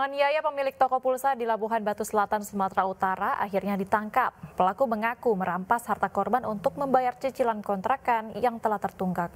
Penganiaya pemilik toko pulsa di Labuhan Batu Selatan, Sumatera Utara akhirnya ditangkap. Pelaku mengaku merampas harta korban untuk membayar cicilan kontrakan yang telah tertunggak.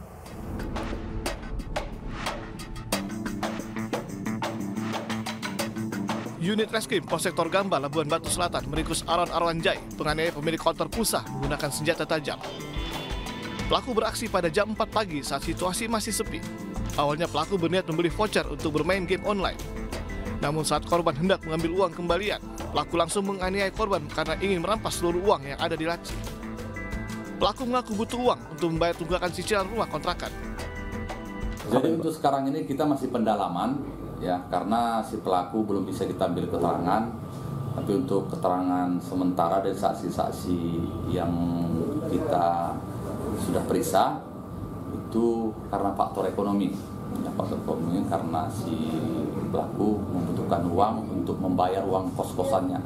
Unit Reskrim Polsektor Gamba, Labuhan Batu Selatan meringkus Aron Arwanjai, penganiaya pemilik konter pulsa menggunakan senjata tajam. Pelaku beraksi pada jam 4 pagi saat situasi masih sepi. Awalnya pelaku berniat membeli voucher untuk bermain game online. Namun saat korban hendak mengambil uang kembalian, pelaku langsung menganiaya korban karena ingin merampas seluruh uang yang ada di laci. Pelaku mengaku butuh uang untuk membayar tunggakan cicilan rumah kontrakan. Jadi untuk sekarang ini kita masih pendalaman, ya, karena si pelaku belum bisa kita ambil keterangan. Tapi untuk keterangan sementara dari saksi-saksi yang kita sudah periksa, itu karena faktor ekonomi. Ya, faktor ekonomi karena si pelaku membutuhkan uang untuk membayar uang kos-kosannya.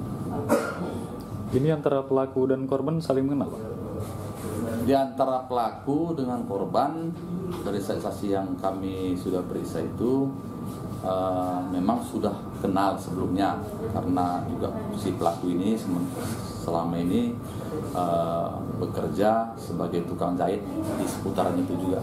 Ini antara pelaku dan korban saling mengenal, Pak? Di antara pelaku dengan korban, dari saksi yang kami sudah periksa itu memang sudah kenal sebelumnya, karena juga si pelaku ini selama ini bekerja sebagai tukang jahit di seputaran itu juga.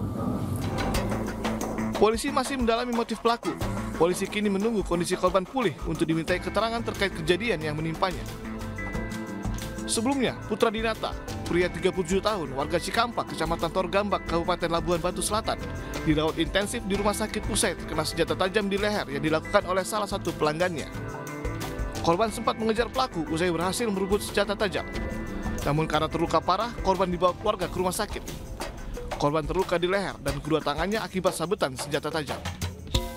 Polisi masih mendalami motif pelaku. Polisi kini menunggu kondisi korban pulih untuk dimintai keterangan terkait kejadian yang menimpanya. Sebelumnya, Putra Dinata, pria 37 tahun, warga Cikampak, Kecamatan Torgambak, Kabupaten Labuhan Batu Selatan, dirawat intensif di rumah sakit usai terkena senjata tajam di leher yang dilakukan oleh salah satu pelanggannya. Korban sempat mengejar pelaku usai berhasil merebut senjata tajam. Namun karena terluka parah, korban dibawa keluarga ke rumah sakit. Korban terluka di leher dan kedua tangannya akibat sabetan senjata tajam.